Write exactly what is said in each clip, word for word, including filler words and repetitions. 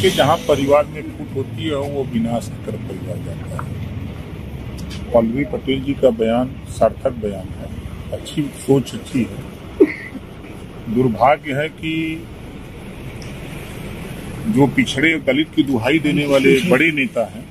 देखिए, जहाँ परिवार में फूट होती है वो विनाश की तरफ परिवार जाता है। पल्लवी पटेल जी का बयान सार्थक बयान है, अच्छी सोच अच्छी है। दुर्भाग्य है कि जो पिछड़े दलित की दुहाई देने वाले बड़े नेता हैं,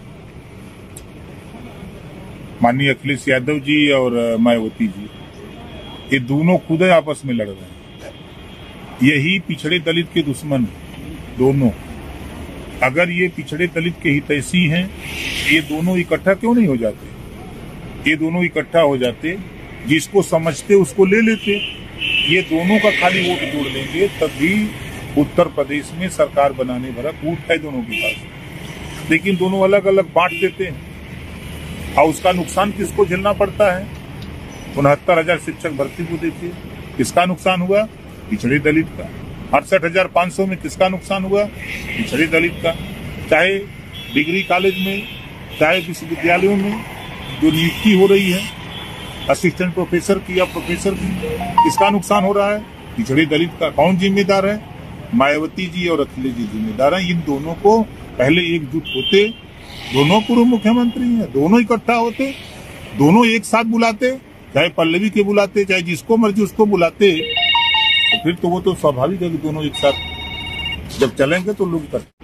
माननीय अखिलेश यादव जी और मायावती जी, ये दोनों खुद आपस में लड़ रहे हैं। यही पिछड़े दलित के दुश्मन दोनों। अगर ये पिछड़े दलित के हितैषी हैं, ये दोनों इकट्ठा क्यों नहीं हो जाते? ये दोनों इकट्ठा हो जाते, जिसको समझते उसको ले लेते। ये दोनों का खाली वोट जोड़ लेंगे, तभी उत्तर प्रदेश में सरकार बनाने भरा कूट है दोनों के पास। लेकिन दोनों अलग अलग बांट देते हैं और उसका नुकसान किसको झेलना पड़ता है? उनहत्तर हजार शिक्षक भर्ती को देखिए, किसका नुकसान हुआ? पिछड़े दलित का। अड़सठ हजार पांच सौ में किसका नुकसान हुआ? पिछड़े दलित का। चाहे डिग्री कॉलेज में, चाहे विश्वविद्यालयों में जो नियुक्ति हो रही है असिस्टेंट प्रोफेसर की या प्रोफेसर की, किसका नुकसान हो रहा है? पिछड़े दलित का। कौन जिम्मेदार है? मायावती जी और अखिलेश जी जिम्मेदार हैं। इन दोनों को पहले एकजुट होते, दोनों पूर्व मुख्यमंत्री हैं, दोनों इकट्ठा होते, दोनों एक साथ बुलाते, चाहे पल्लवी के बुलाते, चाहे जिसको मर्जी उसको बुलाते, तो फिर तो वो तो स्वाभाविक है कि दोनों एक साथ जब चलेंगे तो लोग करते।